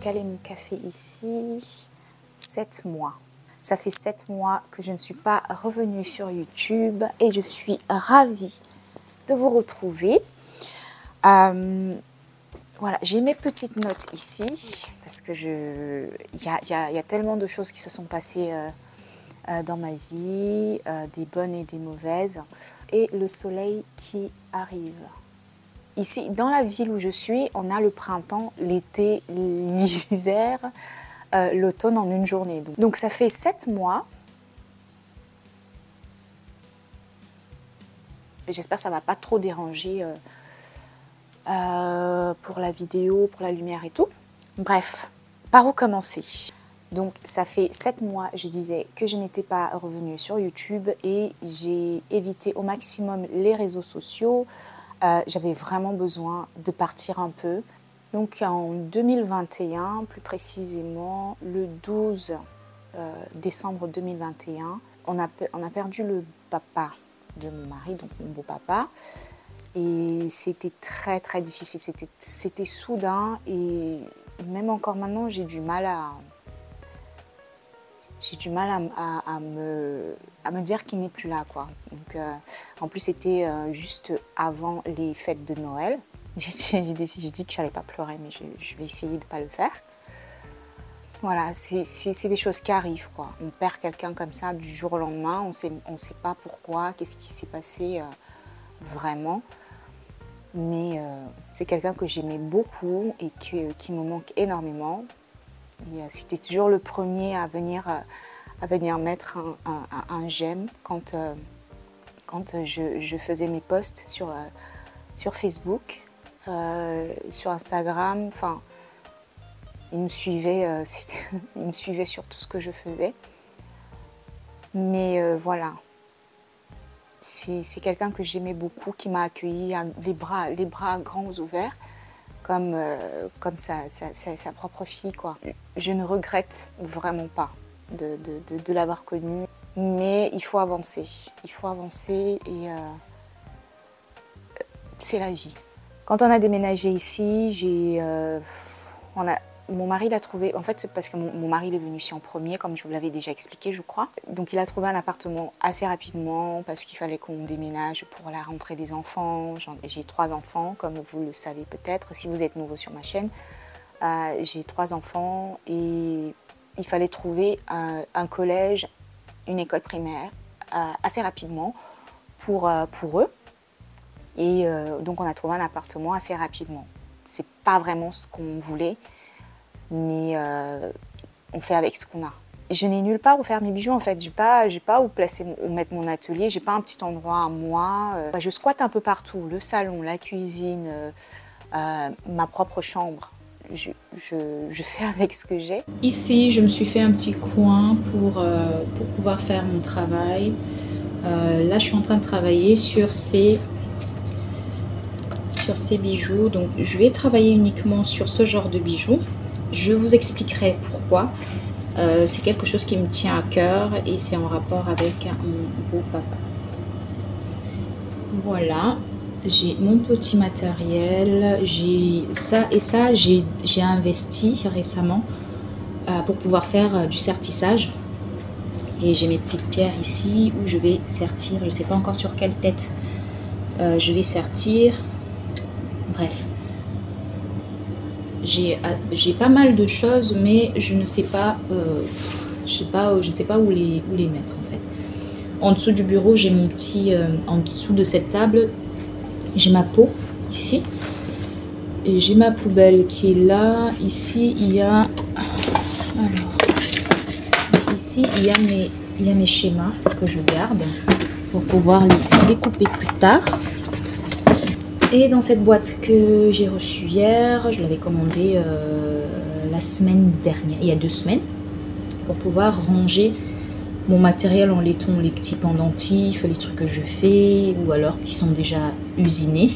caler mon café ici. 7 mois. Ça fait 7 mois que je ne suis pas revenue sur YouTube et je suis ravie de vous retrouver. Voilà, j'ai mes petites notes ici parce que il y a tellement de choses qui se sont passées dans ma vie, des bonnes et des mauvaises, et le soleil qui arrive. Ici, dans la ville où je suis, on a le printemps, l'été, l'hiver, l'automne en une journée. Donc ça fait 7 mois. J'espère que ça ne va pas trop déranger pour la vidéo, pour la lumière et tout. Bref, par où commencer? Donc ça fait 7 mois, je disais, que je n'étais pas revenue sur YouTube et j'ai évité au maximum les réseaux sociaux. J'avais vraiment besoin de partir un peu. Donc en 2021, plus précisément le 12 décembre 2021, on a perdu le papa de mon mari, donc mon beau-papa. Et c'était très très difficile, c'était soudain et même encore maintenant j'ai du mal à me dire qu'il n'est plus là, quoi. Donc, en plus c'était juste avant les fêtes de Noël. J'ai dit que je n'allais pas pleurer, mais je vais essayer de ne pas le faire. Voilà, c'est des choses qui arrivent, quoi. On perd quelqu'un comme ça du jour au lendemain, on sait pas pourquoi, qu'est-ce qui s'est passé vraiment. Mais c'est quelqu'un que j'aimais beaucoup et qui me manque énormément. Et c'était toujours le premier à venir mettre un j'aime quand je faisais mes posts sur Facebook, sur Instagram. Enfin, il me suivait, il me suivait sur tout ce que je faisais. Mais voilà. C'est quelqu'un que j'aimais beaucoup, qui m'a accueilli les bras grands ouverts, comme sa propre fille, quoi. Je ne regrette vraiment pas de l'avoir connu, mais il faut avancer. Il faut avancer et c'est la vie. Quand on a déménagé ici, mon mari l'a trouvé, en fait c'est parce que mon mari est venu ici en premier, comme je vous l'avais déjà expliqué, je crois. Donc il a trouvé un appartement assez rapidement parce qu'il fallait qu'on déménage pour la rentrée des enfants. J'ai 3 enfants, comme vous le savez peut-être, si vous êtes nouveau sur ma chaîne. J'ai 3 enfants et il fallait trouver un collège, une école primaire assez rapidement pour eux. Et donc on a trouvé un appartement assez rapidement. C'est pas vraiment ce qu'on voulait, mais on fait avec ce qu'on a. Je n'ai nulle part où faire mes bijoux, en fait. J'ai pas où mettre mon atelier, j'ai pas un petit endroit à moi. Je squatte un peu partout, le salon, la cuisine, ma propre chambre. Je fais avec ce que j'ai. Ici, je me suis fait un petit coin pour pouvoir faire mon travail. Là, je suis en train de travailler sur ces bijoux. Donc, je vais travailler uniquement sur ce genre de bijoux. Je vous expliquerai pourquoi. C'est quelque chose qui me tient à cœur et c'est en rapport avec mon beau papa. Voilà, j'ai mon petit matériel, j'ai ça et ça, j'ai investi récemment pour pouvoir faire du sertissage. Et j'ai mes petites pierres ici où je vais sertir, je ne sais pas encore sur quelle tête je vais sertir. Bref. J'ai pas mal de choses, mais je ne sais pas, je sais pas où les mettre en fait. En dessous du bureau, j'ai mon petit, en dessous de cette table, j'ai ma pot ici. Et j'ai ma poubelle qui est là. Ici, il y a, alors, ici, il y a mes schémas que je garde pour pouvoir les découper plus tard. Et dans cette boîte que j'ai reçue hier, je l'avais commandée la semaine dernière, il y a 2 semaines, pour pouvoir ranger mon matériel en laiton, les petits pendentifs, les trucs que je fais ou alors qui sont déjà usinés.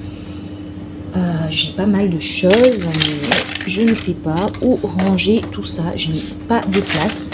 J'ai pas mal de choses, mais je ne sais pas où ranger tout ça. Je n'ai pas de place.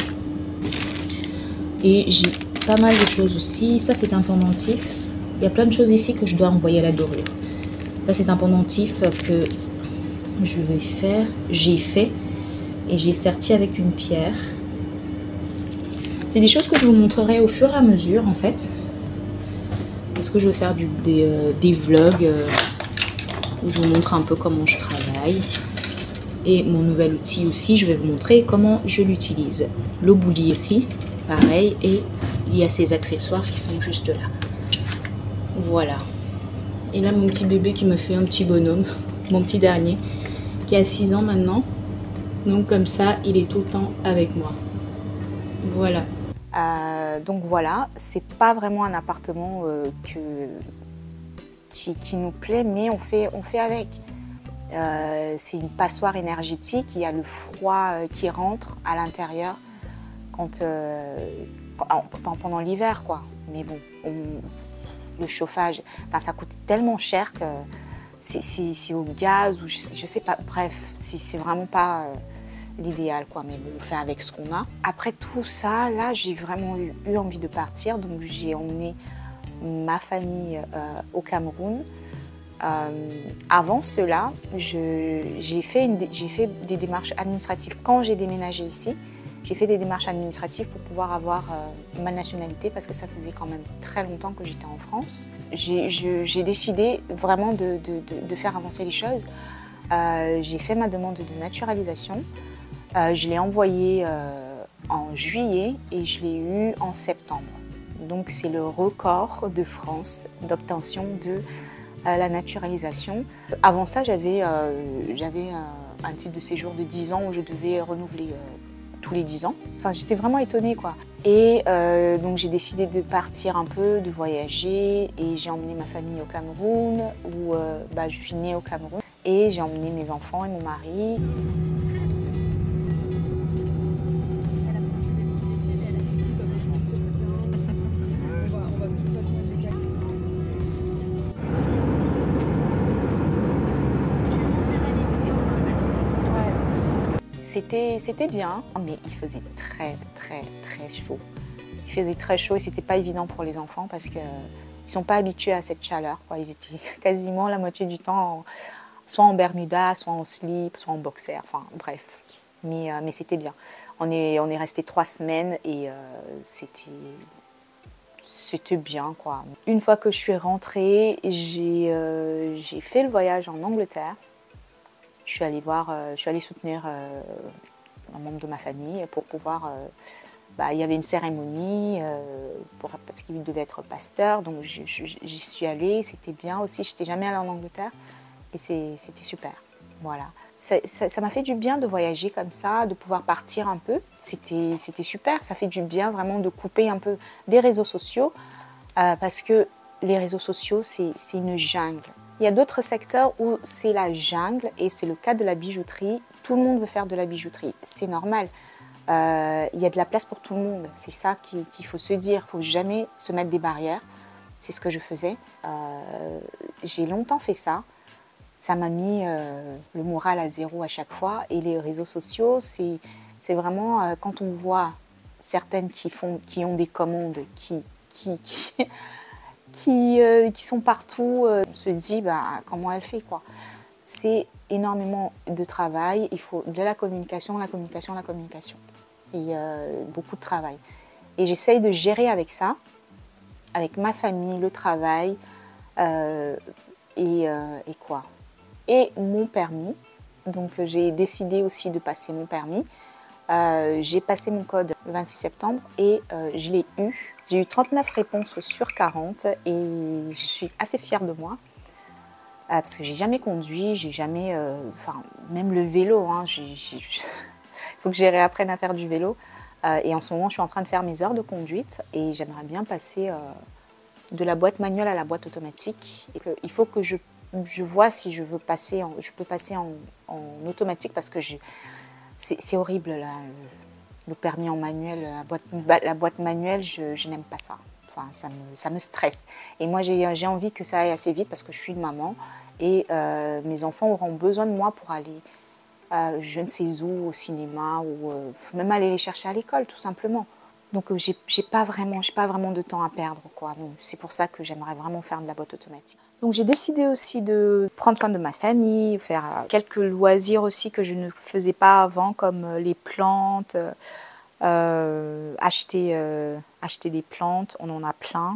Et j'ai pas mal de choses aussi. Ça, c'est un pendentif. Il y a plein de choses ici que je dois envoyer à la dorure. Là, c'est un pendentif que je vais faire. J'ai fait. et j'ai serti avec une pierre. C'est des choses que je vous montrerai au fur et à mesure en fait, parce que je vais faire des vlogs où je vous montre un peu comment je travaille. Et mon nouvel outil aussi, je vais vous montrer comment je l'utilise. L'eau bouillie aussi, pareil, et il y a ces accessoires qui sont juste là. Voilà. Et là, mon petit bébé qui me fait un petit bonhomme, mon petit dernier, qui a 6 ans maintenant. Donc comme ça, il est tout le temps avec moi. Voilà. Donc voilà, c'est pas vraiment un appartement qui nous plaît, mais on fait avec. C'est une passoire énergétique, il y a le froid qui rentre à l'intérieur pendant l'hiver, quoi. Mais bon, le chauffage, ça coûte tellement cher que c'est au gaz ou je sais pas, bref, c'est vraiment pas l'idéal, quoi. Mais bon, on fait avec ce qu'on a. Après tout ça, là, j'ai vraiment eu envie de partir, donc j'ai emmené ma famille au Cameroun. Avant cela, j'ai fait des démarches administratives. Quand j'ai déménagé ici, j'ai fait des démarches administratives pour pouvoir avoir ma nationalité parce que ça faisait quand même très longtemps que j'étais en France. J'ai décidé vraiment de faire avancer les choses. J'ai fait ma demande de naturalisation. Je l'ai envoyée en juillet et je l'ai eue en septembre. Donc c'est le record de France d'obtention de la naturalisation. Avant ça, j'avais un titre de séjour de 10 ans où je devais renouveler tous les 10 ans. Enfin, j'étais vraiment étonnée, quoi. Et donc, j'ai décidé de partir un peu, de voyager, et j'ai emmené ma famille au Cameroun, où je suis née au Cameroun, et j'ai emmené mes enfants et mon mari. C'était bien, mais il faisait très chaud. Il faisait très chaud et c'était pas évident pour les enfants parce qu'ils ne sont pas habitués à cette chaleur, quoi. Ils étaient quasiment la moitié du temps soit en bermuda, soit en slip, soit en boxer, enfin bref. Mais c'était bien. On est resté 3 semaines et c'était bien, quoi. Une fois que je suis rentrée, j'ai fait le voyage en Angleterre. Je suis allée soutenir un membre de ma famille pour pouvoir... il y avait une cérémonie parce qu'il devait être pasteur, donc j'y suis allée, c'était bien aussi. Je n'étais jamais allée en Angleterre et c'était super. Voilà. Ça m'a fait du bien de voyager comme ça, de pouvoir partir un peu. C'était super, ça fait du bien vraiment de couper un peu des réseaux sociaux parce que les réseaux sociaux, c'est une jungle. Il y a d'autres secteurs où c'est la jungle et c'est le cas de la bijouterie. Tout le monde veut faire de la bijouterie, c'est normal. Il y a de la place pour tout le monde, c'est ça qu'il faut se dire. Il ne faut jamais se mettre des barrières, c'est ce que je faisais. J'ai longtemps fait ça. Ça m'a mis le moral à zéro à chaque fois. Et les réseaux sociaux, c'est vraiment quand on voit certaines qui ont des commandes, qui sont partout, on se dit comment elle fait, quoi. C'est énormément de travail, il faut de la communication. Et beaucoup de travail. Et j'essaye de gérer avec ça, avec ma famille, le travail et quoi. Et mon permis. Donc j'ai décidé aussi de passer mon permis. J'ai passé mon code le 26 septembre et je l'ai eu. J'ai eu 39 réponses sur 40 et je suis assez fière de moi. Parce que j'ai jamais conduit, j'ai jamais... même le vélo, hein, il faut que je réapprenne à faire du vélo. Et en ce moment, je suis en train de faire mes heures de conduite et j'aimerais bien passer de la boîte manuelle à la boîte automatique. Et il faut que je vois si je peux passer en automatique parce que c'est horrible là, le permis en manuel, la boîte manuelle, je n'aime pas ça. Enfin, ça me stresse. Et moi, j'ai envie que ça aille assez vite parce que je suis une maman et mes enfants auront besoin de moi pour aller, je ne sais où, au cinéma ou même aller les chercher à l'école, tout simplement. Donc j'ai pas vraiment de temps à perdre, quoi. Donc c'est pour ça que j'aimerais vraiment faire de la boîte automatique. Donc j'ai décidé aussi de prendre soin de ma famille, faire quelques loisirs aussi que je ne faisais pas avant, comme les plantes, acheter des plantes, on en a plein.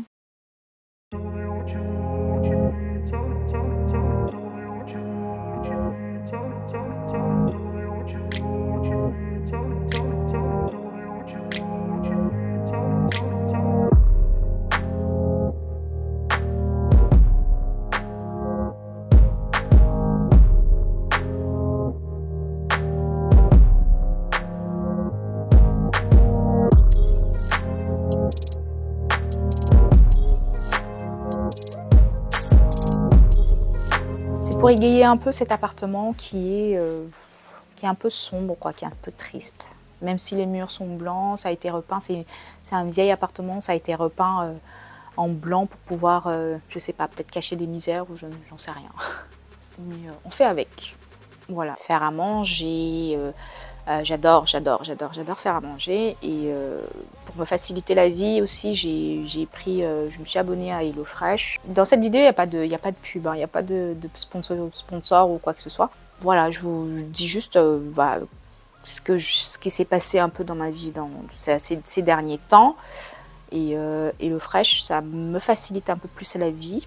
Pour égayer un peu cet appartement qui est un peu sombre, quoi, qui est un peu triste. Même si les murs sont blancs, ça a été repeint, c'est un vieil appartement, ça a été repeint en blanc pour pouvoir, je sais pas, peut-être cacher des misères ou j'en sais rien. Mais on fait avec. Voilà, faire à manger, j'adore faire à manger. Et pour me faciliter la vie aussi, je me suis abonnée à HelloFresh. Dans cette vidéo, il n'y a pas de pub, il n'y a pas de sponsor ou quoi que ce soit. Voilà, je vous dis juste ce qui s'est passé un peu dans ma vie ces derniers temps. Et HelloFresh, ça me facilite un peu plus la vie.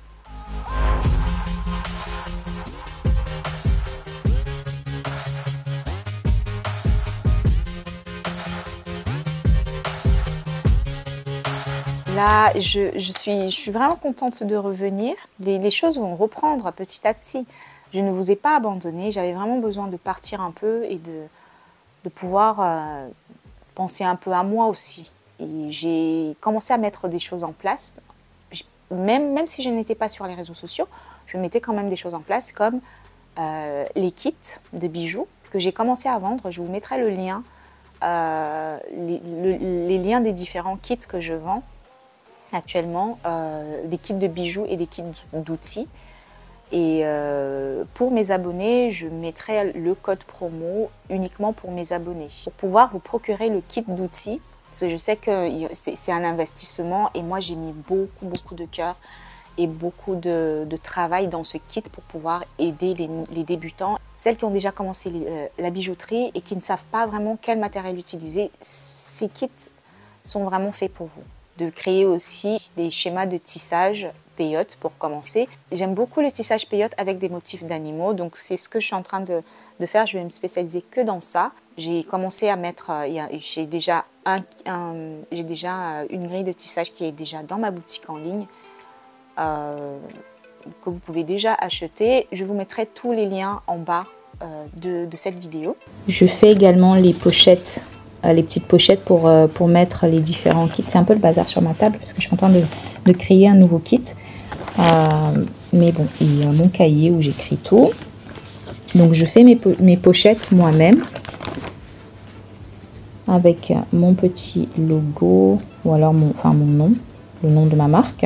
Là, je suis vraiment contente de revenir. Les choses vont reprendre petit à petit. Je ne vous ai pas abandonné. J'avais vraiment besoin de partir un peu et de pouvoir penser un peu à moi aussi. Et j'ai commencé à mettre des choses en place. Même si je n'étais pas sur les réseaux sociaux, je mettais quand même des choses en place comme les kits de bijoux que j'ai commencé à vendre. Je vous mettrai le lien, les liens des différents kits que je vends actuellement, des kits de bijoux et des kits d'outils. Et pour mes abonnés, je mettrai le code promo uniquement pour mes abonnés. Pour pouvoir vous procurer le kit d'outils, parce que je sais que c'est un investissement et moi j'ai mis beaucoup de cœur et beaucoup de travail dans ce kit pour pouvoir aider les débutants. Celles qui ont déjà commencé la bijouterie et qui ne savent pas vraiment quel matériel utiliser, ces kits sont vraiment faits pour vous. De créer aussi des schémas de tissage peyote pour commencer. J'aime beaucoup le tissage peyote avec des motifs d'animaux, donc c'est ce que je suis en train de faire. Je vais me spécialiser que dans ça. J'ai commencé à mettre, j'ai déjà une grille de tissage qui est déjà dans ma boutique en ligne, que vous pouvez déjà acheter. Je vous mettrai tous les liens en bas de cette vidéo. Je fais également les pochettes. Les petites pochettes pour mettre les différents kits. C'est un peu le bazar sur ma table parce que je suis en train de créer un nouveau kit. Mais bon, il y a mon cahier où j'écris tout. Donc je fais mes pochettes moi-même avec mon petit logo ou alors mon nom, le nom de ma marque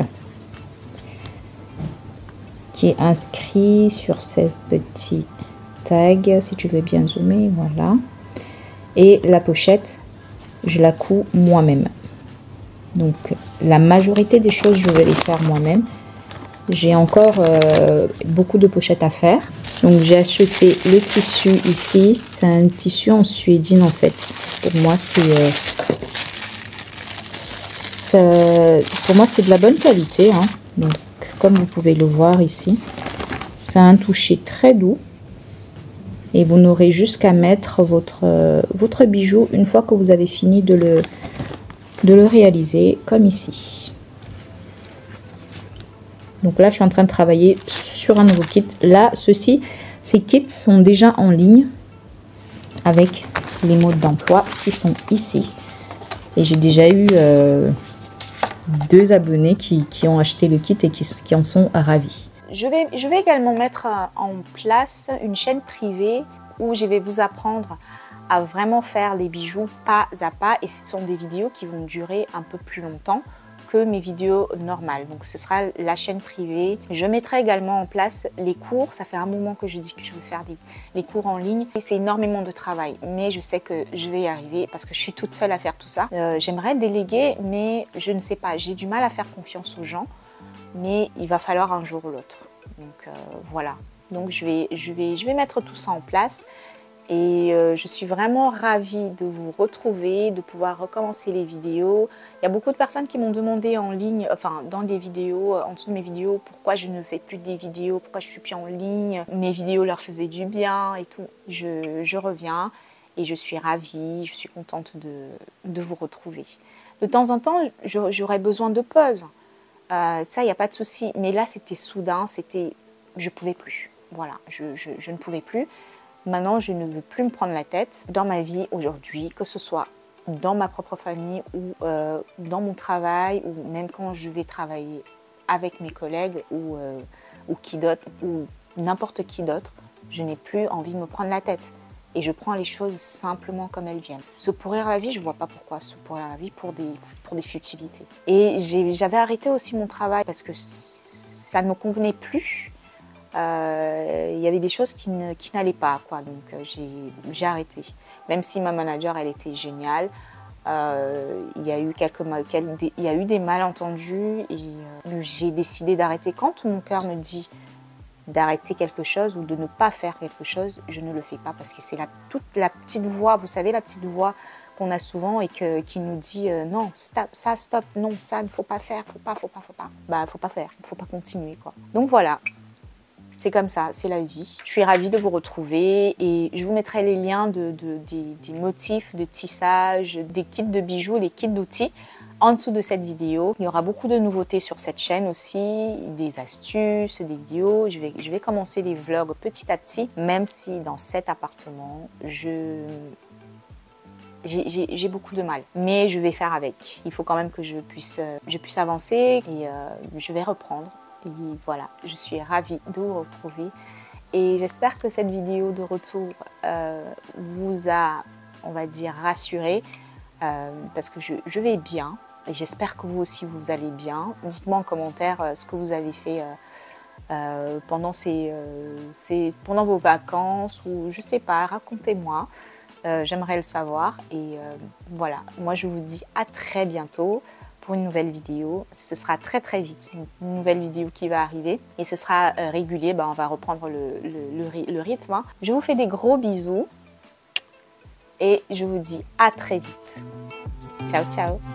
qui est inscrit sur ce petit tag. Si tu veux bien zoomer, voilà. Et la pochette, je la couds moi-même. Donc, la majorité des choses, je vais les faire moi-même. J'ai encore beaucoup de pochettes à faire. Donc, j'ai acheté le tissu ici. C'est un tissu en suédine, en fait. Pour moi, c'est de la bonne qualité. Hein. Donc, comme vous pouvez le voir ici, ça a un toucher très doux. Et vous n'aurez juste qu'à mettre votre bijou une fois que vous avez fini de le réaliser, comme ici. Donc là, je suis en train de travailler sur un nouveau kit. Là, ces kits sont déjà en ligne avec les modes d'emploi qui sont ici. Et j'ai déjà eu 2 abonnés qui ont acheté le kit et qui en sont ravis. Je vais également mettre en place une chaîne privée où je vais vous apprendre à vraiment faire les bijoux pas à pas. Et ce sont des vidéos qui vont durer un peu plus longtemps que mes vidéos normales. Donc ce sera la chaîne privée. Je mettrai également en place les cours. Ça fait un moment que je dis que je veux faire les cours en ligne. Et c'est énormément de travail. Mais je sais que je vais y arriver parce que je suis toute seule à faire tout ça. J'aimerais déléguer, mais je ne sais pas. J'ai du mal à faire confiance aux gens. Mais il va falloir un jour ou l'autre. Donc voilà. Donc je vais mettre tout ça en place. Et je suis vraiment ravie de vous retrouver, de pouvoir recommencer les vidéos. Il y a beaucoup de personnes qui m'ont demandé en ligne, enfin dans des vidéos, en dessous de mes vidéos, pourquoi je ne fais plus des vidéos, pourquoi je suis plus en ligne. Mes vidéos leur faisaient du bien et tout. Je reviens et je suis ravie, je suis contente de vous retrouver. De temps en temps, j'aurais besoin de pause. Ça, il n'y a pas de souci. Mais là, c'était soudain, je ne pouvais plus. Voilà, je ne pouvais plus. Maintenant, je ne veux plus me prendre la tête dans ma vie aujourd'hui, que ce soit dans ma propre famille ou dans mon travail, ou même quand je vais travailler avec mes collègues ou qui d'autre, ou n'importe qui d'autre. Je n'ai plus envie de me prendre la tête. Et je prends les choses simplement comme elles viennent. Se pourrir la vie, je ne vois pas pourquoi se pourrir la vie pour des futilités. Et j'avais arrêté aussi mon travail parce que ça ne me convenait plus. Il y avait des choses qui n'allaient pas, quoi. Donc j'ai arrêté. Même si ma manager, elle était géniale, il y a eu des malentendus et j'ai décidé d'arrêter. Quand tout mon cœur me dit d'arrêter quelque chose ou de ne pas faire quelque chose, je ne le fais pas parce que c'est toute la petite voix, vous savez, la petite voix qu'on a souvent et qui nous dit non, stop, ça, stop, non, ça, il ne faut pas faire, faut pas. Bah, faut pas faire, il ne faut pas continuer, quoi. Donc voilà. C'est comme ça, c'est la vie. Je suis ravie de vous retrouver et je vous mettrai les liens des motifs de tissage, des kits de bijoux, des kits d'outils en dessous de cette vidéo. Il y aura beaucoup de nouveautés sur cette chaîne aussi, des astuces, des vidéos. Je vais commencer les vlogs petit à petit, même si dans cet appartement, j'ai beaucoup de mal. Mais je vais faire avec. Il faut quand même que je puisse avancer et je vais reprendre. Et voilà, je suis ravie de vous retrouver et j'espère que cette vidéo de retour vous a, on va dire, rassuré parce que je vais bien et j'espère que vous aussi vous allez bien. Dites-moi en commentaire ce que vous avez fait pendant vos vacances ou je sais pas, racontez-moi. J'aimerais le savoir et voilà, moi je vous dis à très bientôt pour une nouvelle vidéo. Ce sera très très vite, une nouvelle vidéo qui va arriver et ce sera régulier, on va reprendre le rythme. Hein. Je vous fais des gros bisous et je vous dis à très vite. Ciao ciao.